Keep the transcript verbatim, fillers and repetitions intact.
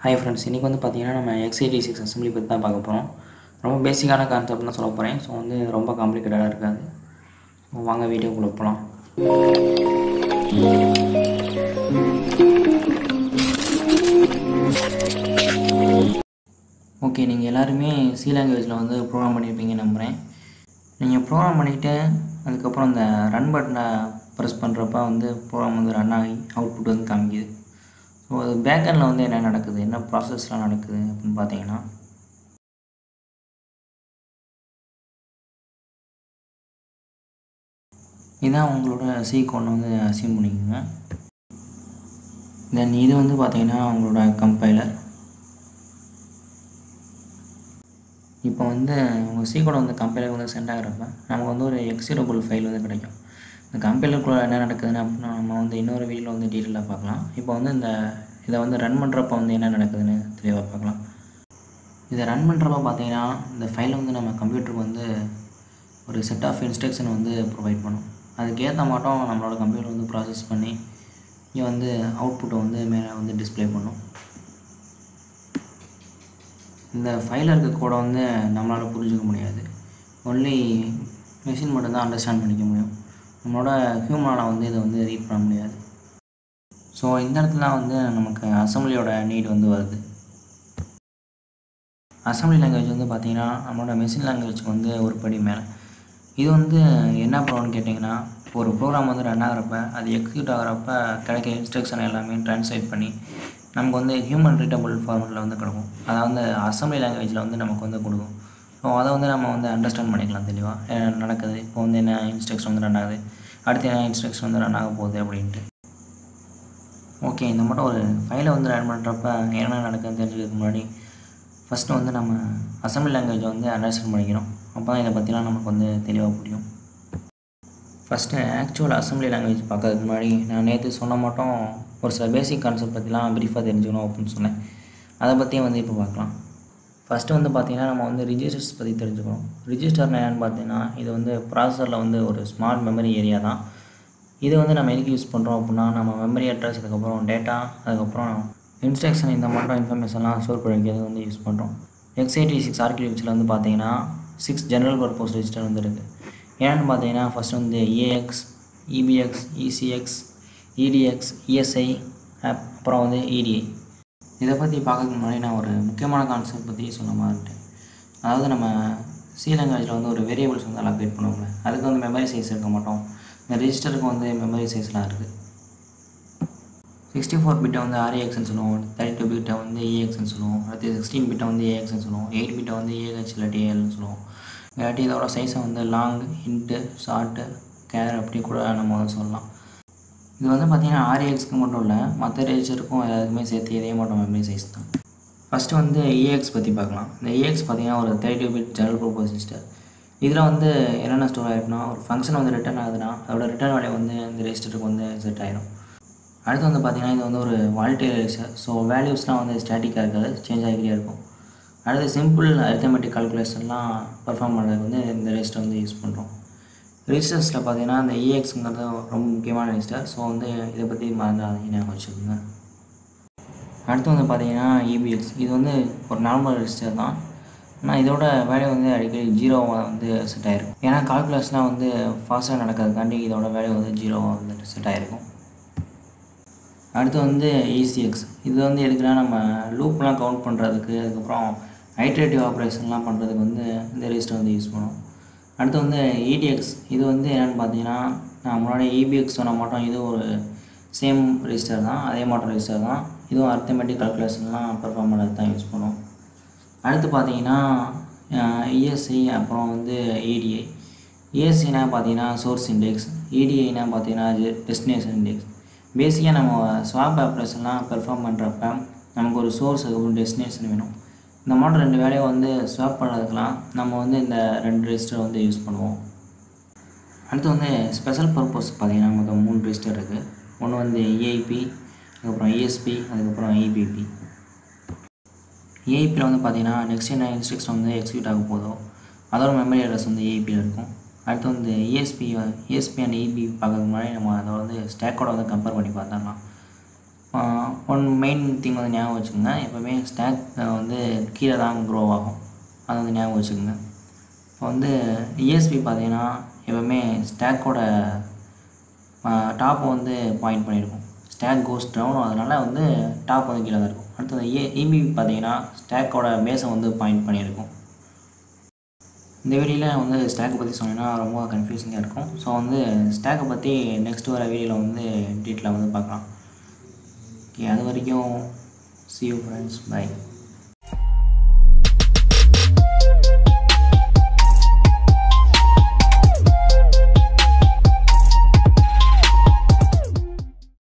Hi friends, இன்னைக்கு வந்து பாத்தீங்கன்னா நம்ம x eighty-six assembly பத்தி தான் பார்க்க போறோம். ரொம்ப பேசிக்கான கான்செப்ட் தான் சொல்ல போறேன். சோ வந்து ரொம்ப காம்ப்ளிகேட்டடா இருக்காது. வாங்க வீடியோக்குள்ள போலாம். ஓகே, நீங்க எல்லாரும் C லாங்குவேஜ்ல வந்து ப்ரோகிராம் பண்ணிருப்பீங்கன்னு நம்புறேன். நீங்க ப்ரோகிராம் பண்ணிட்டு அதுக்கு அப்புறம் அந்த ரன் பட்டனை பிரஸ் பண்றப்ப வந்து ப்ரோகிராம் வந்து ரன் ஆகி அவுட்புட் வந்து காமிக்குது. ஸோ அது பேக்கெண்டில் வந்து என்ன நடக்குது, என்ன ப்ராசஸ்லாம் நடக்குது அப்படின்னு பார்த்தீங்கன்னா, இதான் உங்களோட சி கோட் வந்து அசியூம் பண்ணிக்கோங்க. தென் இது வந்து பார்த்தீங்கன்னா உங்களோட கம்பைலர். இப்போ வந்து உங்கள் சி கோட் வந்து கம்பைலர் வந்து சென்ட் ஆகிறப்ப நமக்கு வந்து ஒரு எக்ஸிக்யூட்டபிள் ஃபைல் வந்து கிடைக்கும். இந்த கம்பைலருக்குள்ளே என்ன நடக்குதுன்னு அப்படின்னா நம்ம வந்து இன்னொரு வீடியோவில் வந்து டீட்டெயிலாக பார்க்கலாம். இப்போ வந்து இந்த இதை வந்து ரன் பண்ணுறப்ப வந்து என்ன நடக்குதுன்னு தெளிவாக பார்க்கலாம். இதை ரன் பண்ணுறப்ப பார்த்தீங்கன்னா இந்த ஃபைலை வந்து நம்ம கம்ப்யூட்டருக்கு வந்து ஒரு செட் ஆஃப் இன்ஸ்ட்ரக்ஷன் வந்து ப்ரொவைட் பண்ணும். அதுக்கேற்ற மாட்டோம் நம்மளோட கம்ப்யூட்டர் வந்து ப்ராசஸ் பண்ணி இங்கே வந்து அவுட்புட்டை வந்து மேலே வந்து டிஸ்பிளே பண்ணும். இந்த ஃபைலில் இருக்க கோடை வந்து நம்மளால் புரிஞ்சிக்க முடியாது. ஒன்லி மெஷின் மட்டும்தான் அண்டர்ஸ்டாண்ட் பண்ணிக்க முடியும். நம்மளோட ஹியூமனால் வந்து இதை வந்து ரீட் பண்ண முடியாது. ஸோ இந்த இடத்துல வந்து நமக்கு அசம்பிளியோட நீட் வந்து வருது. அசம்பிளி லாங்குவேஜ் வந்து பார்த்திங்கன்னா நம்மளோட மெஷின் லாங்குவேஜ்க்கு வந்து ஒரு படி மேலே. இது வந்து என்ன ப்ராப்ளம்னு கேட்டிங்கன்னா, ஒரு ப்ரோக்ராம் வந்து ரன் ஆகிறப்ப அது எக்ஸிக்யூட் ஆகிறப்ப கிடைக்க இன்ஸ்ட்ரக்ஷன் எல்லாமே ட்ரான்ஸ்லேட் பண்ணி நமக்கு வந்து ஹியூமன் ரீடபிள் ஃபார்மெட்டில் வந்து கொடுக்கும். அதை வந்து அசம்பிளி லாங்குவேஜில் வந்து நமக்கு வந்து கொடுக்கும். ஸோ அதை வந்து நம்ம வந்து அண்டர்ஸ்டாண்ட் பண்ணிக்கலாம் தெளிவாக என்ன நடக்குது, இப்போ வந்து என்ன இன்ஸ்ட்ரக்ஷன் வந்து ரன் ஆகுது, அடுத்து என்ன இன்ஸ்ட்ரக்ஷன் வந்து ரன் ஆக போகுது அப்படின்ட்டு. ஓகே, இந்த மட்டும் ஒரு ஃபைலை வந்து ரன் பண்ணுறப்ப என்ன நடக்குதுன்னு தெரிஞ்சுக்கிறதுக்கு முன்னாடி ஃபஸ்ட்டு வந்து நம்ம அசம்பிளி லாங்குவேஜை வந்து அண்டர்ஸ்டாண்ட் பண்ணிக்கிறோம். அப்போ தான் இதை பற்றிலாம் நமக்கு வந்து தெளிவாக புரியும். ஃபஸ்ட்டு ஆக்சுவல் அசம்பிளி லாங்குவேஜ் பார்க்கறதுக்கு முன்னாடி நான் நேற்று சொன்ன மட்டும் ஒரு சில பேசிக் கான்செப்ட் பற்றிலாம் ப்ரீஃபாக தெரிஞ்சுக்கணும் அப்படின்னு சொன்னேன். அதை பற்றியும் வந்து இப்போ பார்க்கலாம். ஃபஸ்ட்டு வந்து பார்த்திங்கன்னா நம்ம வந்து ரிஜிஸ்டர்ஸ் பற்றி தெரிஞ்சுக்கணும். ரிஜிஸ்டர்னா என்னென்னு பார்த்தீங்கன்னா இது வந்து ப்ராசஸரில் வந்து ஒரு ஸ்மால் மெமரி ஏரியா தான். இது வந்து நம்ம எதுக்கு யூஸ் பண்ணுறோம் அப்படின்னா நம்ம மெமரி அட்ரஸ், அதுக்கப்புறம் டேட்டா, அதுக்கப்புறம் இன்ஸ்ட்ரக்ஷன் இந்த மட்டும் இன்ஃபர்மேஷன்லாம் ஸ்டோர் பண்ணிக்கிறது வந்து யூஸ் பண்ணுறோம். எக்ஸ் எயிட்டி சிக்ஸ் ஆர்கிடெக்சரில் வந்து பார்த்திங்கன்னா சிக்ஸ் ஜெனரல் பர்பஸ் ரெஜிஸ்டர் வந்து இருக்குது. ஏன்னு பார்த்தீங்கன்னா ஃபஸ்ட்டு வந்து AX, EBX, ECX, EDX, ESI, அப்புறம் வந்து இடிஐ. இதை பற்றி பார்க்கறதுக்கு முன்னாடி நான் ஒரு முக்கியமான கான்செப்ட் பற்றி சொல்ல மாட்டேன். அதாவது நம்ம சி லாங்குவேஜில் வந்து ஒரு வேரியபிள்ஸ் வந்து அலோகேட் பண்ணுவோம்ல, அதுக்கு வந்து மெமரி சைஸ் இருக்க மாட்டோம். இந்த ரெஜிஸ்டருக்கு வந்து மெமரி சைஸ்லாம் இருக்குது. சிக்ஸ்டி ஃபோர் பிட்டை வந்து ஆர்ஏஎக்ஸ்ன்னு சொல்லுவோம், தேர்ட்டி டூ பிட்டை வந்து இஎக்ஸ்ன்னு சொல்லுவோம், அடுத்து சிக்ஸ்டீன் பிட்டை வந்து ஏஎக்ஸ்ன்னு சொல்லுவோம், எயிட் பிட்டை வந்து ஏஹெச் இல்லாட்டி ஏஎல்னு சொல்லுவோம். இல்லாட்டி இதோட சைஸை வந்து லாங், இன்ட்டு, ஷார்ட்டு, கேர் அப்படி கூட நம்ம வந்து சொல்லலாம். இது வந்து பார்த்திங்கன்னா ஆர்ஏஎக்ஸ்க்கு மட்டும் இல்லை, மற்ற ரெஜிஸ்டருக்கும் எல்லாத்துக்குமே சேர்த்து இதே மட்டும் மெமரி சைஸ் தான். ஃபஸ்ட்டு வந்து இஎக்ஸ் பற்றி பார்க்கலாம். இந்த இஎக்ஸ் பார்த்திங்கன்னா ஒரு thirty two bit general purpose register. இதில் வந்து என்னென்ன ஸ்டோர் ஆகிருக்குன்னா ஒரு ஃபங்க்ஷன் வந்து ரிட்டர்ன் ஆகுதுன்னா அதோட ரிட்டர்ன் வேல்யூ வந்து இந்த ரெஜிஸ்டருக்கு வந்து செட் ஆகிடும். அடுத்து வந்து பார்த்திங்கன்னா இது வந்து ஒரு வாலட்டைல் ரெஜிஸ்டர். ஸோ வேல்யூஸ்லாம் வந்து ஸ்டாட்டிக்காக இருக்காது, சேஞ்ச் ஆகிக்கிட்டே இருக்கும். அடுத்து சிம்பிள் அரித்தமெட்டிக் கால்குலேஷன்லாம் பர்ஃபார்ம் பண்ணுறதுக்கு வந்து இந்த ரெஜிஸ்டர் வந்து யூஸ் பண்ணுறோம். ரெஜிஸ்டர்ஸில் பார்த்தீங்கன்னா இந்த இஎக்ஸுங்கிறது ரொம்ப முக்கியமான ரெஜிஸ்டர். ஸோ வந்து இதை பற்றி மறந்துடாதீங்க, ஞாபகம் வச்சுக்கோங்க. அடுத்து வந்து பார்த்தீங்கன்னா இபிஎக்ஸ். இது வந்து ஒரு நார்மல் ரெஜிஸ்டர் தான், ஆனால் இதோட வேல்யூ வந்து அடிக்கடி ஜீரோவாக வந்து செட் ஆகிருக்கும். ஏன்னா கால்குலேஷன்லாம் வந்து ஃபாஸ்ட்டாக நடக்கிறதுக்காண்டி இதோட வேல்யூ வந்து ஜீரோவாக வந்து செட் ஆகிருக்கும். அடுத்து வந்து இசிஎக்ஸ். இது வந்து எதுக்குன்னா நம்ம லூப்லாம் கவுண்ட் பண்ணுறதுக்கு, அதுக்கப்புறம் ஐட்ரேட்டிவ் ஆப்ரேஷன்லாம் பண்ணுறதுக்கு வந்து இந்த ரெஜிஸ்டர் வந்து யூஸ் பண்ணுவோம். அடுத்து வந்து இடிஎக்ஸ். இது வந்து என்னென்னு பார்த்தீங்கன்னா நான் முன்னாடி இபிஎக்ஸ் சொன்ன மாட்டோம், இது ஒரு சேம் ரெஜிஸ்டர் தான், அதே மாட்டோம் ரெஜிஸ்டர் தான். இதுவும் அரித்தமெட்டிக் கால்குலேஷன்லாம் பெர்ஃபார்ம் பண்ணுறது தான் யூஸ் பண்ணுவோம். அடுத்து பார்த்தீங்கன்னா இஎஸ்ஐ, அப்புறம் வந்து இடிஐ. இஎஸ்ஐனா பார்த்தீங்கன்னா சோர்ஸ் இண்டெக்ஸ், இடிஐனா பார்த்தீங்கன்னா டெஸ்டினேஷன் இண்டெக்ஸ். பேசிக்காக நம்ம ஸ்வாப் ஆப்ரேஷன்லாம் பெர்ஃபார்ம் பண்ணுறப்ப நமக்கு ஒரு சோர்ஸ், அதுக்கப்புறம் டெஸ்டினேஷன் வேணும். இந்த மாதிரி ரெண்டு வேலையை வந்து ஸ்வாப் பண்ணுறதுக்கெலாம் நம்ம வந்து இந்த ரெண்டு ரெஜிஸ்டர் வந்து யூஸ் பண்ணுவோம். அடுத்து வந்து ஸ்பெஷல் பர்பஸ் பார்த்திங்கன்னா மொத்தம் மூணு ரெஜிஸ்டர் இருக்குது. ஒன்று வந்து இஐபி, அதுக்கப்புறம் இஎஸ்பி, அதுக்கப்புறம் இபிபி. இஐபியில் வந்து பார்த்திங்கன்னா நெக்ஸ்ட் என்ன இன்ஸ்ட்ரக்ஷன் வந்து எக்ஸிக்யூட் ஆக போதோ அதோட மெமரி அட்ரஸ் வந்து இஐபியில் இருக்கும். அடுத்து வந்து இஎஸ்பி இஎஸ்பி அண்ட் இபி பார்க்கறதுக்கு முன்னாடி நம்ம அதை வந்து ஸ்டேக்கோட வந்து கம்பேர் பண்ணி பார்த்தோம்னா ஒன் மெயின் திங் வந்து ஞாபகம் வச்சுக்கோங்க, எப்போவுமே ஸ்டாக் வந்து கீழே தான் க்ரோ ஆகும், அதை வந்து ஞாபகம் வச்சுக்கோங்க. இப்போ வந்து இஎஸ்பி பார்த்தீங்கன்னா எப்போவுமே ஸ்டாக்கோட டாப் வந்து பாயிண்ட் பண்ணியிருக்கும். ஸ்டாக் கோஸ் டவுன், அதனால் வந்து டாப் வந்து கீழே தான் இருக்கும். அடுத்தது ஏ இபிபி பார்த்தீங்கன்னா ஸ்டாக்கோட பேஸை வந்து பாயிண்ட் பண்ணியிருக்கும். இந்த வீடியோவில் வந்து ஸ்டாக்கை பற்றி சொன்னீங்கன்னா ரொம்ப கன்ஃபியூசிங்காக இருக்கும். ஸோ வந்து ஸ்டாக்கை பற்றி நெக்ஸ்ட் வர வீடியோவில் வந்து டீட்டெயிலாக வந்து பார்க்கலாம். ஓகே, அது வரைக்கும் see you friends, bye.